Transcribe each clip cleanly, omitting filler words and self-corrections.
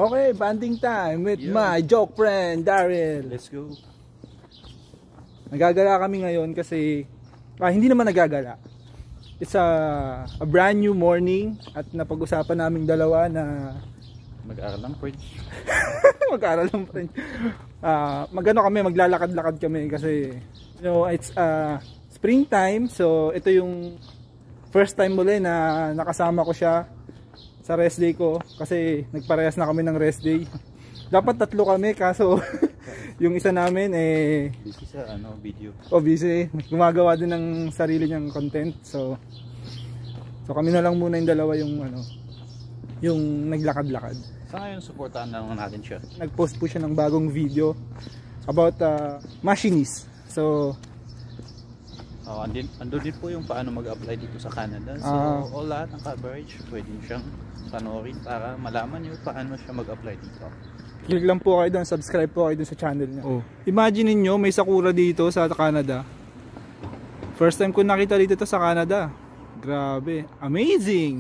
Okay, banding time with my joke friend, Daryl. Let's go. Nagagala kami ngayon kasi, hindi naman nagagala. It's a brand new morning at napag-usapan naming dalawa na mag-aaral ng French. Mag-aaral ng French. Magano kami, maglalakad-lakad kami kasi it's springtime, so ito yung first time muli na nakasama ko siya sa rest day ko kasi nagparehas na kami ng rest day. Dapat 3 kami kaso yung isa namin busy sa video. Busy. Gumagawa din ng sarili niyang content. So kami na lang muna yung dalawa yung naglakad-lakad. Sa ngayon suportahan na lang natin siya. Nag-post po siya ng bagong video about Machinist. So andun din po yung paano mag-apply dito sa Canada. So all lahat ng coverage pwede siyang panoorin para malaman nyo paano siya mag-apply dito. Click lang po kayo doon, subscribe po kayo doon sa channel niya. Imagine niyo may sakura dito sa Canada. First time ko nakita dito sa Canada. Grabe, amazing.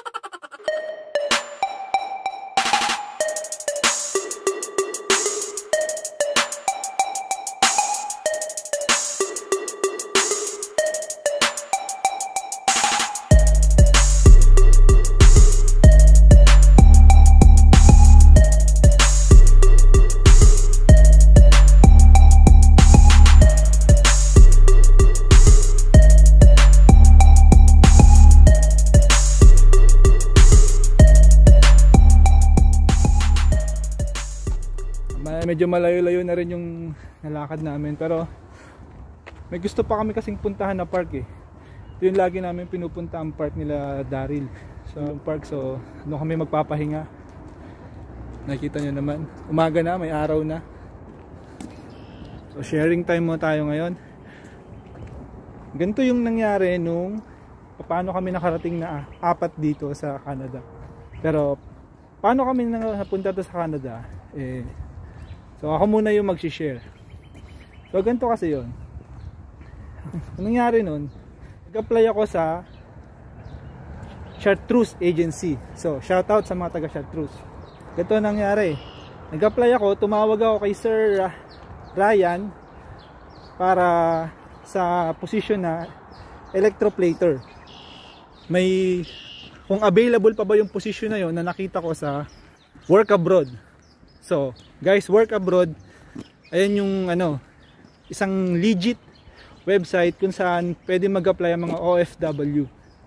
Medyo malayo-layo na rin yung nalakad namin, pero may gusto pa kami kasing puntahan na park Ito yung lagi namin pinupunta, ang park nila Daryl. So yung park, so doon kami magpapahinga. Nakita nyo naman, umaga na, may araw na. So sharing time mo tayo ngayon. Ganito yung nangyari nung paano kami nakarating na 4 dito sa Canada. Pero paano kami napunta to sa Canada? So ako muna yung mag-share. So ganito kasi yun. Anong nangyari nun? Nag-apply ako sa Chartreuse agency. So shoutout sa mga taga Chartreuse. Ganito nangyari. Nag-apply ako, tumawag ako kay Sir Ryan para sa position na Electroplater. Kung available pa ba yung position na yun na nakita ko sa work abroad. So guys, work abroad, ayan yung isang legit website kung saan pwede mag-apply ang mga OFW.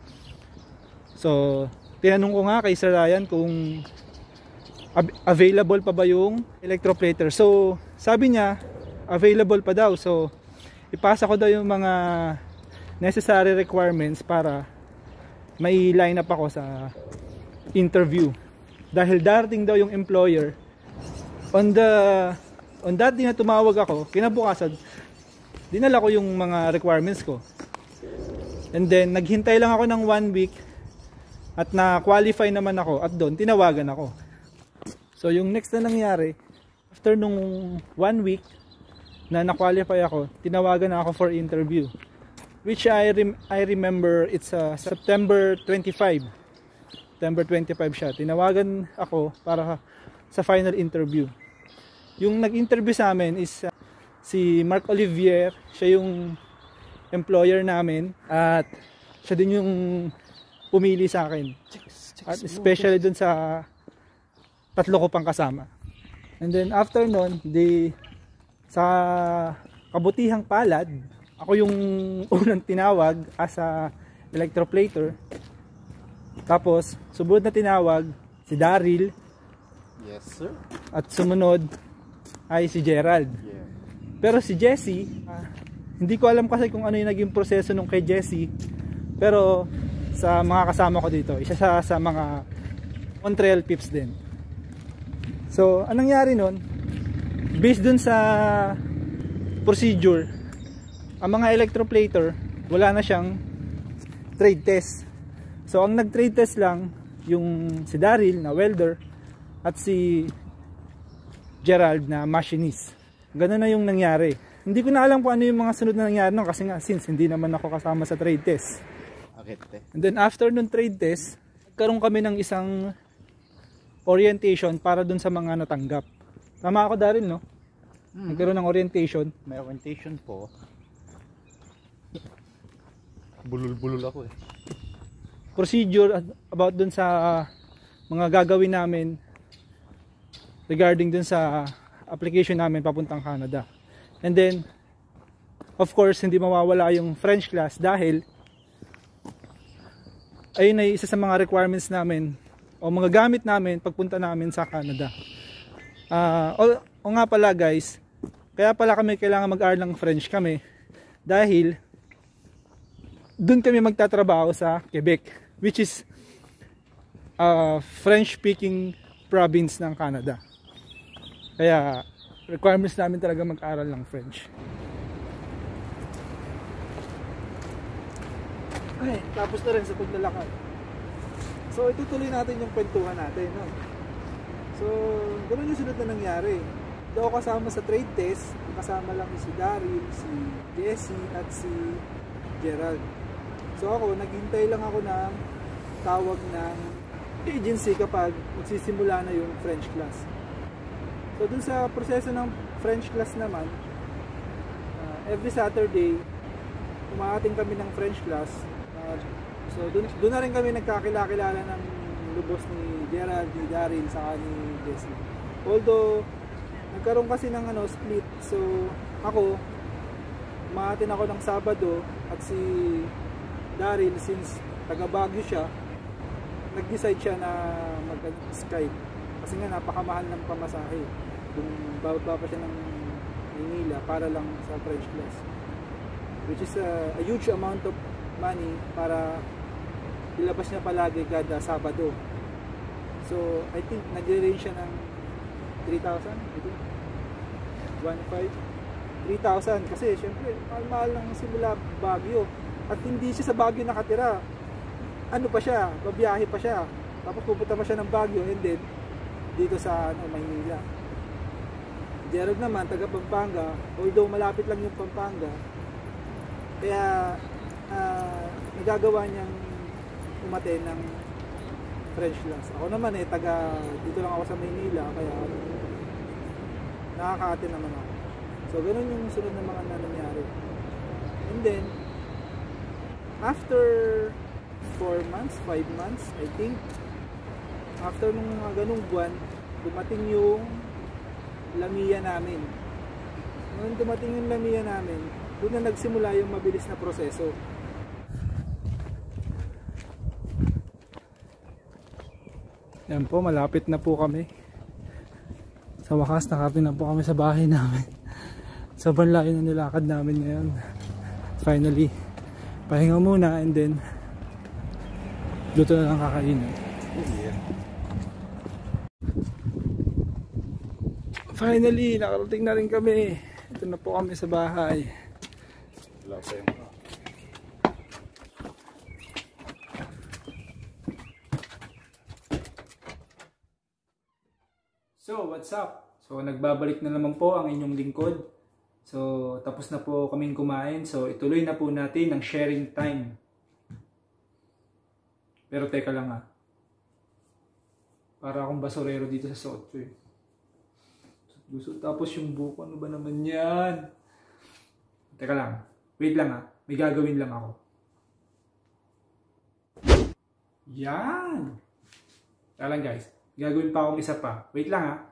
So tinanong ko nga kay Sir Ryan kung available pa ba yung Electroplater. So sabi niya available pa daw. So ipasa ko daw yung mga necessary requirements para may line up ako sa interview. Dahil darating daw yung employer on that day na tumawag ako, kinabukasan dinala ko yung mga requirements ko. And then naghintay lang ako ng 1 week at na-qualify naman ako at doon tinawagan ako. So yung next na nangyari, after nung 1 week na na-qualify ako, tinawagan na ako for interview. Which I remember it's September 25. September 25 siya. Tinawagan ako para sa final interview. Yung nag-interview sa amin is si Mark Olivier. Siya yung employer namin at siya din yung pumili sa akin. At especially dun sa 3 ko pang kasama. And then after nun, sa kabutihang palad, ako yung unang tinawag as a Electroplater. Tapos sumunod na tinawag si Daryl. Yes sir. At sumunod ay si Gerald. Yeah. Pero si Jessie, hindi ko alam kasi kung ano yung naging proseso nung kay Jessie. Pero sa mga kasama ko dito, isa sa mga Montreal peepz din. So anong nangyari nun? Based dun sa procedure, ang mga Electroplater wala na siyang trade test. So ang nag-trade test lang yung si Daryl na welder at si Gerald na machinist. Ganun na yung nangyari. Hindi ko na alam kung ano yung mga sunod na nangyari nun kasi nga since hindi naman ako kasama sa trade test. And then after nung trade test, nagkaroon kami ng isang orientation para dun sa mga natanggap. Tama ako, Daryl, no? Nagkaroon ng orientation. May orientation po. Bulul-bulul ako eh. Procedure about dun sa mga gagawin namin regarding dun sa application namin papuntang Canada. And then, of course, hindi mawawala yung French class dahil ayun ay isa sa mga requirements namin o mga gamit namin pagpunta namin sa Canada. O nga pala guys, kaya pala kami kailangan mag-aral ng French kami dahil doon kami magtatrabaho sa Quebec, which is French speaking province ng Canada. Kaya requirements namin talaga mag-aral ng French. Ay, tapos na rin sa paglalakad. So itutuloy natin yung kwentuhan natin, no? So ganoon yung sunod na nangyari. Hindi ako kasama sa trade test, kasama lang si Daryl, si Jesse at si Gerald. So ako, naghintay lang ako ng tawag ng agency kapag magsisimula na yung French class. So dun sa proseso ng French class naman, every Saturday umaating kami ng French class. So doon na rin kami nagkakilala ng lubos ni Gerald, ni Daryl, saka ni Jesse. Although nagkaroon kasi ng split. So ako, umaatin ako ng Sabado at si Daryl, since taga Baguio siya, nag-decide siya na mag-Skype kasi nga napakamahal ng pamasahe kung bababa pa siya ng Manila para lang sa French class, which is a huge amount of money para ilabas niya palagi kada Sabado. So I think nag-range siya ng 3,000, 3,000 kasi syempre mahal lang simula Baguio. At hindi siya sa Baguio nakatira. Ano pa siya? Babiyahe pa siya. Tapos pupunta pa siya ng Baguio and then dito sa Maynila. Gerald naman, taga Pampanga. Although malapit lang yung Pampanga. Kaya nagagawa niyang umaten ng French class. Ako naman taga dito lang ako sa Maynila. Kaya nakaka-attend naman ako. So ganun yung sunod na mga nangyari. And then after 4 months, 5 months, I think, after nung mga ganung buwan, dumating yung Lamia namin. Nung dumating yung Lamia namin, doon na nagsimula yung mabilis na proseso. Yan po, malapit na po kami. Sa wakas, nakarating na po kami sa bahay namin. Sobrang layo na nilakad namin ngayon. Finally, pahinga muna and then luto na lang kakainin. Finally, nakarating na rin kami. Ito na po kami sa bahay. So, what's up? So, nagbabalik na naman po ang inyong lingkod. So, tapos na po kaming kumain. So, ituloy na po natin ang sharing time. Pero teka lang ha. Para akong basurero dito sa suot ko eh. Tapos yung buko, ano ba naman yan? Teka lang. Wait lang ha. May gagawin lang ako. Yan! Teka lang guys. Gagawin pa akong isa pa. Wait lang ha.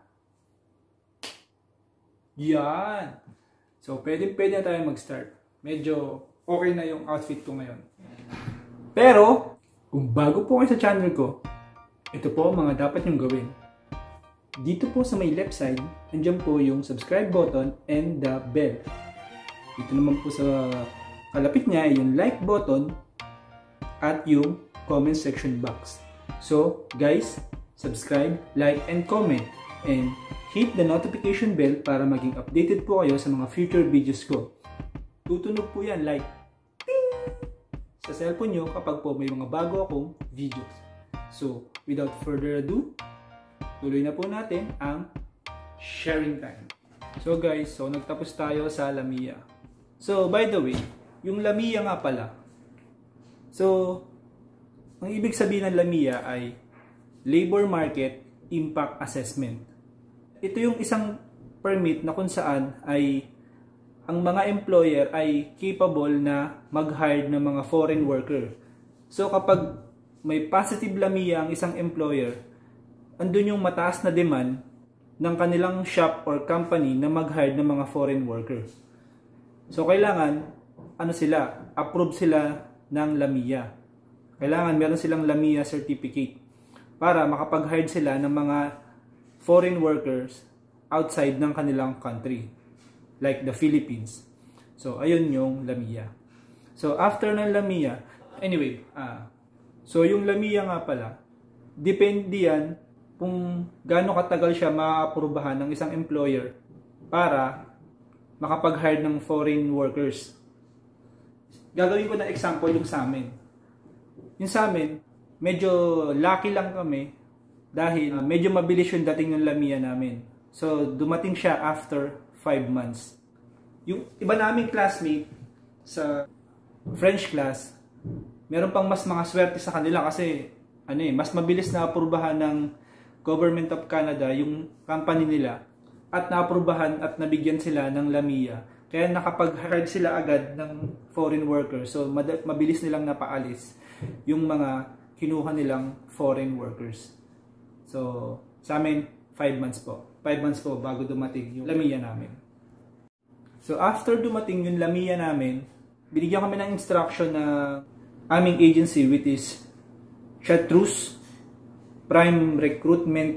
Yan! So, pwede na tayo mag-start. Medyo okay na yung outfit ko ngayon. Pero, kung bago po kayo sa channel ko, ito po ang mga dapat nyong gawin. Dito po sa may left side, andyan po yung subscribe button and the bell. Dito naman po sa kalapit niya ay yung like button at yung comment section box. So, guys, subscribe, like, and comment. And hit the notification bell para maging updated po kayo sa mga future videos ko. Tutunog po yan like ting! Sa cellphone nyo kapag po may mga bago akong videos. So, without further ado, tuloy na po natin ang sharing time. So guys, nagtapos tayo sa Lamia. So, by the way, yung Lamia nga pala. So, ang ibig sabihin ng Lamia ay labor market Impact Assessment. Ito yung isang permit na kung saan ay ang mga employer ay capable na mag-hire ng mga foreign worker. So kapag may positive LAMIA ang isang employer, andun yung mataas na demand ng kanilang shop or company na mag-hire ng mga foreign worker. So kailangan, approve sila ng LAMIA. Kailangan meron silang LAMIA certificate para makapag-hire sila ng mga foreign workers outside ng kanilang country, like the Philippines. So, ayun yung LAMIA. So, after ng LAMIA, anyway, so yung LAMIA nga pala, depende yan kung gaano katagal siya maaprubahan ng isang employer para makapag-hire ng foreign workers. Gagawin ko na example yung sa amin. Yung sa amin, medyo lucky lang kami dahil medyo mabilis yung dating ng LAMIA namin. So, dumating siya after 5 months. Yung iba naming classmate sa French class, meron pang mas mga swerte sa kanila kasi mas mabilis na aprubahan ng Government of Canada yung company nila at naaprubahan at nabigyan sila ng LAMIA. Kaya nakapag-hire sila agad ng foreign workers. So, mabilis nilang napaalis yung mga kinuha nilang foreign workers. So, sa amin, 5 months po. 5 months po bago dumating yung LAMIA namin. So, after dumating yung LAMIA namin, binigyan kami ng instruction na aming agency, which is Chartreuse Prime Recruitment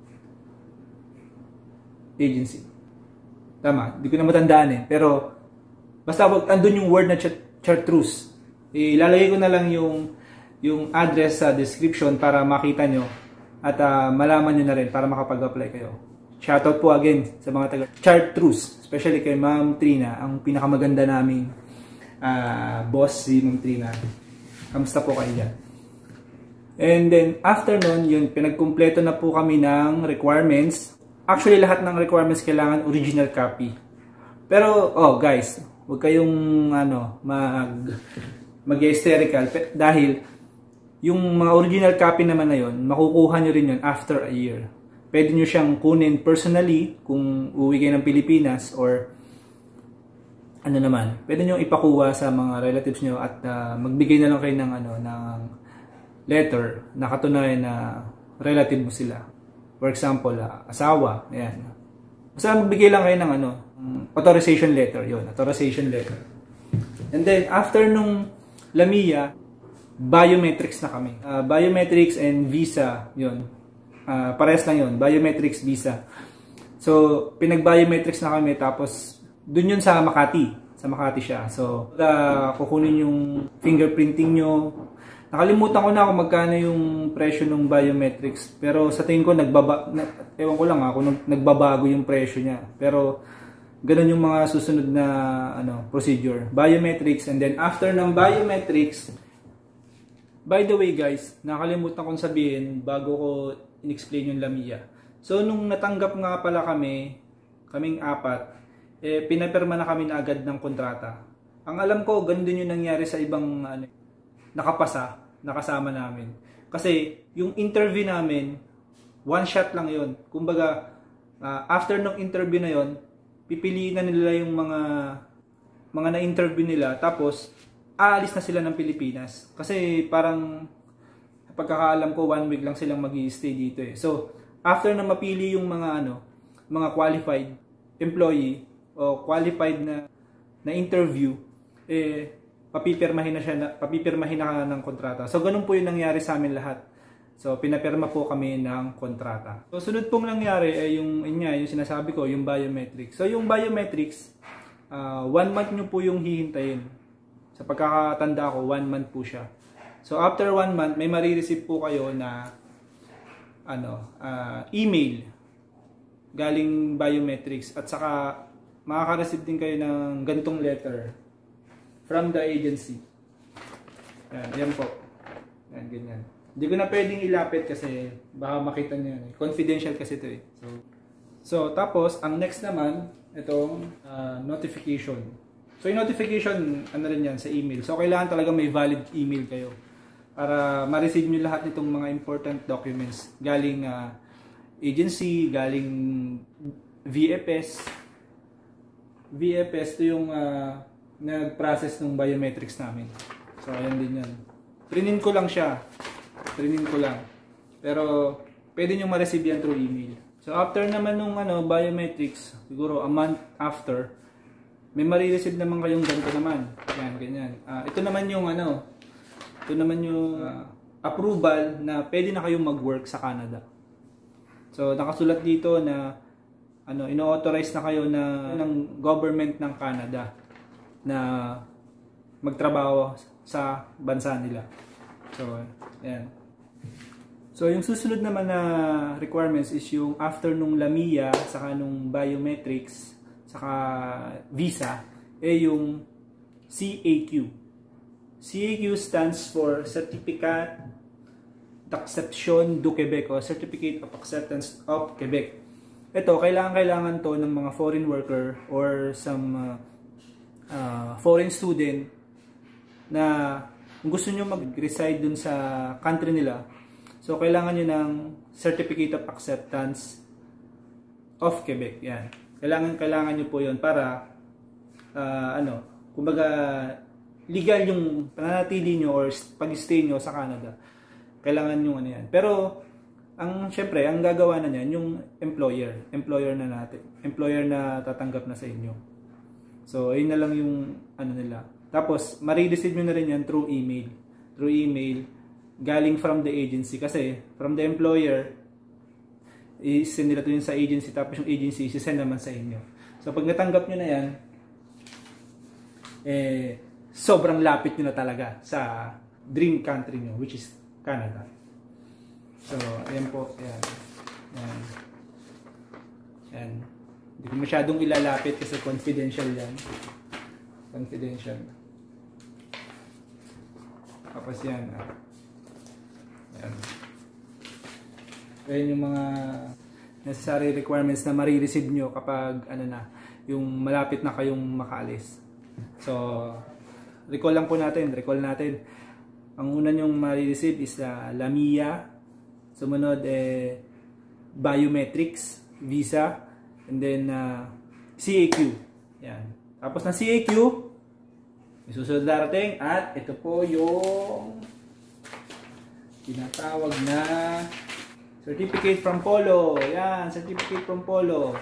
Agency. Tama, hindi ko na matandaan pero basta andun yung word na Chartreuse. Ilalagay ko na lang yung address sa description para makita nyo at malaman nyo na rin para makapag-apply kayo. Shoutout po again sa mga taga Chartreuse, especially kay Ma'am Trina, ang pinakamaganda naming boss si Ma'am Trina. Kamusta po kayo dyan? And then after nun, yun, pinagkumpleto na po kami ng requirements. Actually, lahat ng requirements kailangan original copy. Pero, guys, huwag kayong mag-hysterical dahil yung mga original copy naman na yun, makukuha nyo rin yun after a year. Pwede nyo siyang kunin personally kung uwi kayo ng Pilipinas or pwede nyo ipakuha sa mga relatives nyo at magbigay na lang kayo ng letter na katunayan na relative mo sila. For example, asawa, ayan. Basta magbigay lang kayo ng authorization letter, yun, authorization letter. And then, after nung LAMIA, biometrics na kami. Biometrics and visa, yun. Parehas lang yun, biometrics, visa. So, pinag-biometrics na kami, tapos, dun yun sa Makati. Sa Makati siya. So, kukunin yung fingerprinting nyo. Nakalimutan ko na kung magkano yung presyo ng biometrics. Pero sa tingin ko, ewan ko lang kung nagbabago yung presyo niya. Pero ganun yung mga susunod na procedure. Biometrics, and then after ng biometrics, by the way guys, nakalimutan kong sabihin bago ko in-explain yung LAMIA. So nung natanggap nga pala kaming apat, pinapirma na kami na agad ng kontrata. Ang alam ko, ganun din yung nangyari sa ibang nakasama namin. Kasi yung interview namin, one shot lang yon. Kumbaga, after ng interview na yon, pipiliin na nila yung mga na-interview nila, tapos aalis na sila ng Pilipinas. Kasi parang, pagkakaalam ko, 1 week lang silang mag-i-stay dito eh. So, after na mapili yung mga qualified employee o qualified na interview, papipirmahin na ng kontrata. So, ganun po yung nangyari sa amin lahat. So, pinapirma po kami ng kontrata. So, sunod pong nangyari ay yung sinasabi ko, yung biometrics. So, yung biometrics, 1 month nyo po yung hihintayin. Sa pagkakatanda ko, 1 month po siya. So, after 1 month, may marireceive po kayo na email galing biometrics at saka makaka-receive din kayo ng ganitong letter from the agency. Yan po. Yan, ganyan. Hindi ko na pwedeng ilapit kasi baka makita niyo yan. Confidential kasi ito eh. So tapos, ang next naman, itong notification. So yung notification, rin yan sa email. So kailangan talaga may valid email kayo para ma-receive nyo lahat itong mga important documents galing agency, galing VFS. VFS to yung nag-process ng biometrics namin. So ayan din yan. Prinin ko lang siya. Prinin ko lang. Pero pwede nyo ma-receive yan through email. So after naman nung biometrics, siguro a month after, may marireceive naman kayong ganito naman. Yan, ganyan. Ito naman yung ito naman yung approval na pwede na kayong mag-work sa Canada. So nakasulat dito na ino-authorize na kayo ng government ng Canada na magtrabaho sa bansa nila. So ayan. So yung susunod naman na requirements is yung after nung LAMIA saka nung biometrics saka visa yung CAQ. CAQ stands for Certificate d'Acception du Québec o Certificate of Acceptance of Quebec. Ito, kailangan to ng mga foreign worker or some foreign student na kung gusto nyo mag-reside dun sa country nila. So, kailangan nyo ng Certificate of Acceptance of Quebec. Yan. Kailangan nyo po yun para kumbaga legal yung pananatili nyo or pag-stay nyo sa Canada. Kailangan yung yan. Pero syempre, ang gagawa na niyan yung employer na tatanggap na sa inyo. So, ayun na lang yung nila. Tapos, ma-receive nyo na rin yan through email. Through email, galing from the agency. Kasi, from the employer, i-send nila to yun sa agency, tapos yung agency, i-send naman sa inyo. So, pag natanggap nyo na yan, sobrang lapit nyo na talaga sa dream country nyo, which is Canada. So, ayan po. Ayan. Hindi ko masyadong ilalapit kasi confidential yan. Confidential. Tapos yan. Ayan. Ayan yung mga necessary requirements na marireceive nyo kapag yung malapit na kayong makaalis. So, recall natin. Ang una nyong marireceive is LAMIA. Sumunod biometrics, visa, and then CAQ. Yan. Tapos ng CAQ, may susunod darating at ito po yung tinatawag na Certificate from Polo. Yan, Certificate from Polo.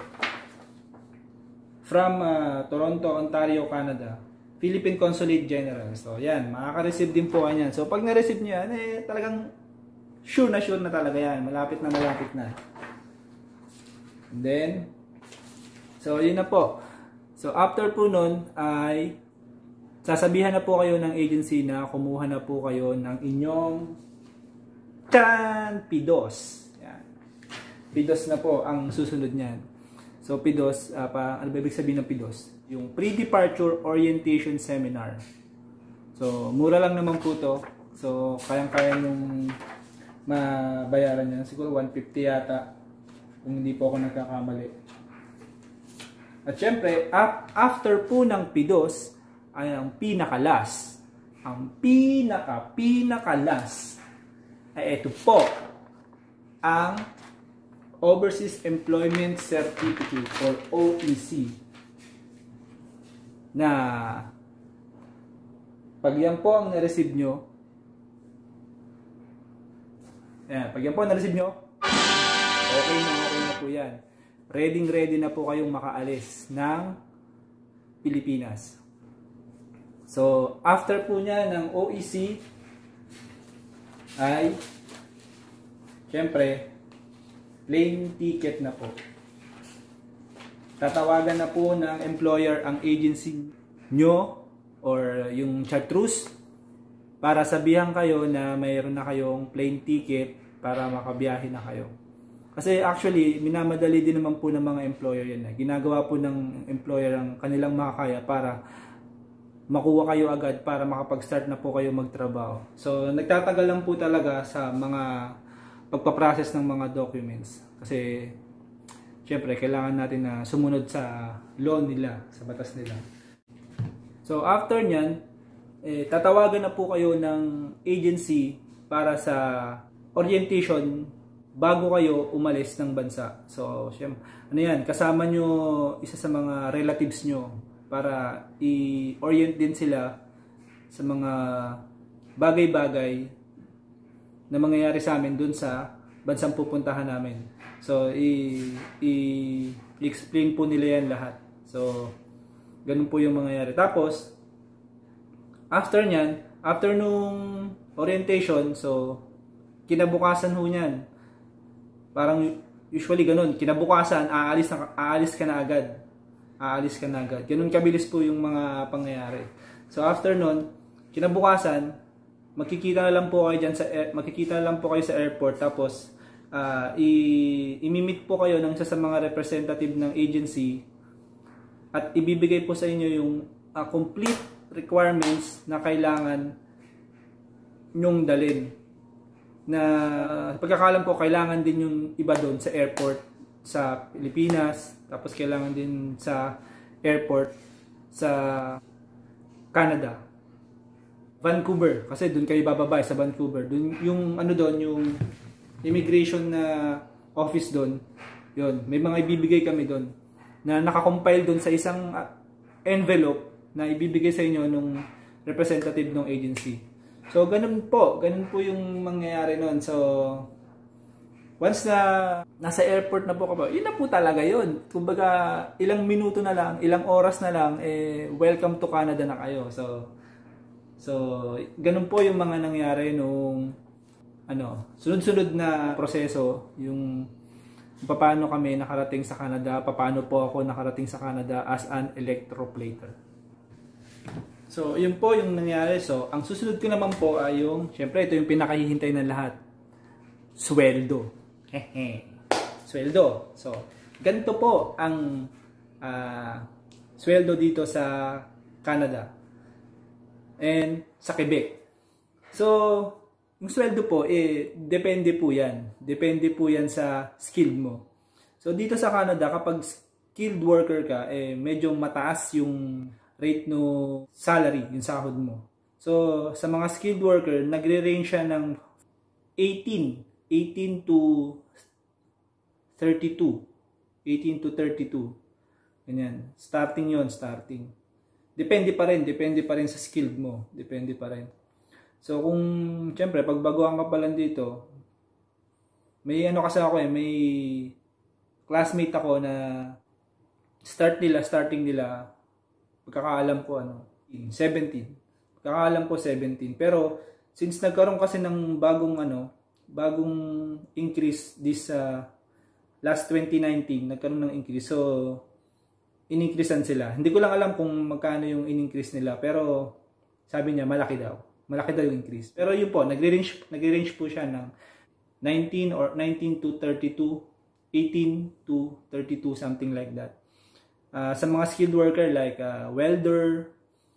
From Toronto, Ontario, Canada. Philippine Consulate General. So, yan. Makaka-receive din po kanyan. So, pag na-receive nyo yan, talagang sure na talaga yan. Malapit na. And then, so, yun na po. So, after po nun, ay sasabihan na po kayo ng agency na kumuha na po kayo ng inyong PIDOS. Yan. PIDOS na po ang susunod niyan. So, PIDOS, ano ba ibig sabihin ng PIDOS? Yung Pre-Departure Orientation Seminar. So, mura lang naman po to. So, kayang-kaya yung mabayaran yan. Siguro 150 yata. Kung hindi po ako nagkakamali. At syempre, after po ng PIDOS, ay ang pinakalas. Ang pinakalas ay ito po. Ang Overseas Employment Certificate or OEC. Na pag yan po ang na-receive nyo, okay na po yan. Ready na po kayong makaalis ng Pilipinas. So, after po niya ng OEC ay syempre plane ticket na po. Tatawagan na po ng employer ang agency nyo or yung Chartreuse para sabihan kayo na mayroon na kayong plane ticket para makabiyahe na kayo. Kasi actually, minamadali din naman po ng mga employer yan. Ginagawa po ng employer ang kanilang makakaya para makuha kayo agad para makapag-start na po kayo magtrabaho. So, nagtatagal lang po talaga sa mga pagpaprocess ng mga documents. Kasi, syempre, kailangan natin na sumunod sa law nila, sa batas nila. So, after nyan, tatawagan na po kayo ng agency para sa orientation bago kayo umalis ng bansa. So, syempre, ano yan, kasama nyo isa sa mga relatives nyo para i-orient din sila sa mga bagay-bagay na mangyayari sa amin dun sa bansang pupuntahan namin. So, i-explain po nila yan lahat. So, ganun po yung mangyayari. Tapos, after nyan, after nung orientation, so, kinabukasan ho nyan. Parang usually ganun, kinabukasan, aalis ka na agad. Aalis ka na agad. Ganun kabilis po yung mga pangyayari. So, after nun, kinabukasan, makikita na lang po kayo sa airport, tapos, imimit po kayo ng isa sa mga representative ng agency at ibibigay po sa inyo yung complete requirements na kailangan nyong dalhin. Na pagkakalam ko, kailangan din yung iba doon sa airport sa Pilipinas, tapos kailangan din sa airport sa Canada, Vancouver, kasi doon kayo bababa sa Vancouver. Doon yung yung immigration na office doon. Yun, may mga ibibigay kami doon na nakakompile doon sa isang envelope na ibibigay sa inyo nung representative ng agency. So, ganun po yung mangyayari nun. So, once na nasa airport na po kayo, yun na po talaga yun. Kumbaga, ilang minuto na lang, ilang oras na lang, welcome to Canada na kayo. So, ganun po yung mga nangyari nung, sunod-sunod na proseso, yung paano kami nakarating sa Canada, paano po ako nakarating sa Canada as an electroplater. So, yun po yung nangyari. So, ang susunod ko naman po ay syempre, ito yung pinakahihintay ng lahat. Sweldo. Sweldo. So, ganito po ang sweldo dito sa Canada and sa Quebec. So, yung sweldo po, depende po yan. Depende po yan sa skill mo. So, dito sa Canada, kapag skilled worker ka, medyo mataas yung rate no salary, yung sahod mo. So, sa mga skilled worker, nagre-range siya ng 18 to 32. 18 to 32. Ganyan. Starting yon, starting. Depende pa rin sa skilled mo. Depende pa rin. So, kung, syempre, pag baguhan ka pa lang dito, may kasi ako may classmate ako na starting nila, pagkakaalam ko 17. Pagkakaalam ko 17. Pero since nagkaroon kasi ng bagong increase this last 2019, nagkaroon ng increase. So in-increasean sila. Hindi ko lang alam kung magkano yung in-increase nila, pero sabi niya malaki daw. Malaki daw yung increase. Pero yun po, nagre-range po siya ng 19 to 32, 18 to 32, something like that. Sa mga skilled worker like welder,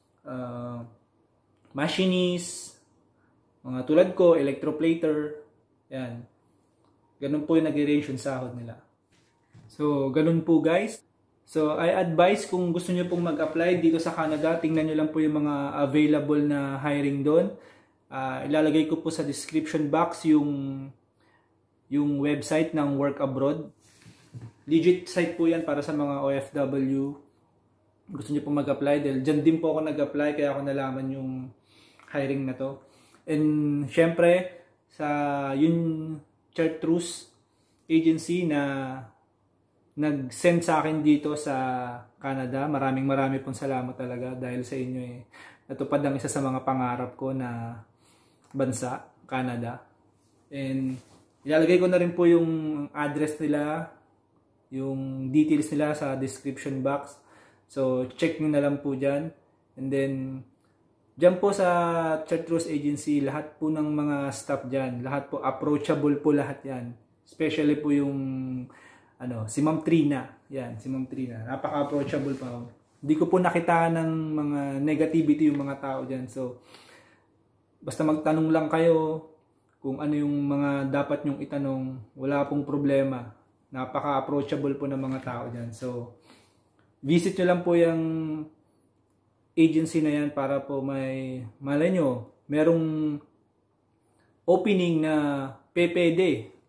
machinist, mga tulad ko, electroplater, yan. Ganun po yung nag-range yung sahod nila. So, ganun po guys. So, I advise kung gusto nyo pong mag-apply dito sa Canada, tingnan nyo lang po yung mga available na hiring doon. Ilalagay ko po sa description box yung website ng Work Abroad. Legit site po yan para sa mga OFW. Gusto nyo pong mag-apply dahil dyan din po ako nag-apply kaya ako nalaman yung hiring na to. And syempre, sa yung Chartreuse agency na nag-send sa akin dito sa Canada. Marami pong salamat talaga dahil sa inyo natupad ang isa sa mga pangarap ko na bansa, Canada. And ilalagay ko na rin po yung address nila, yung details nila sa description box. So, check nyo na lang po dyan. And then, dyan po sa Chartreuse Agency, lahat po ng mga staff dyan, lahat po approachable po lahat yan. Especially po yung si Ma'am Trina. Yan, si Ma'am Trina. Napaka-approachable pa. Hindi ko po nakita ng mga negativity yung mga tao dyan. So, basta magtanong lang kayo kung ano yung mga dapat nyong itanong. Wala pong problema. Napaka-approachable po ng mga tao dyan. So, visit nyo lang po yung agency na yan para po malay nyo, merong opening na PPD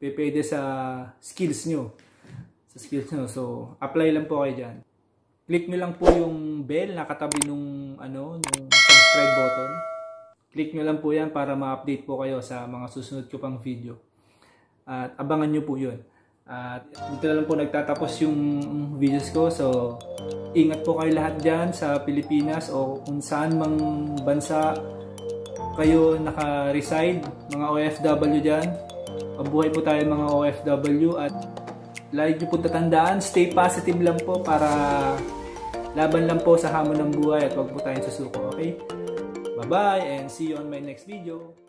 Depende sa skills nyo. So, apply lang po kayo dyan. Click nyo lang po yung bell na katabi nung subscribe button. Click nyo lang po yan para ma-update po kayo sa mga susunod ko pang video. At abangan nyo po yun. At dito na lang po nagtatapos yung videos ko. So, ingat po kayo lahat dyan sa Pilipinas o kung saan mang bansa kayo naka-reside, mga OFW dyan. Mabuhay po tayo mga OFW at lagi nyo po tatandaan, stay positive lang po para laban lang po sa hamon ng buhay at huwag po tayong susuko, okay? Bye-bye and see you on my next video.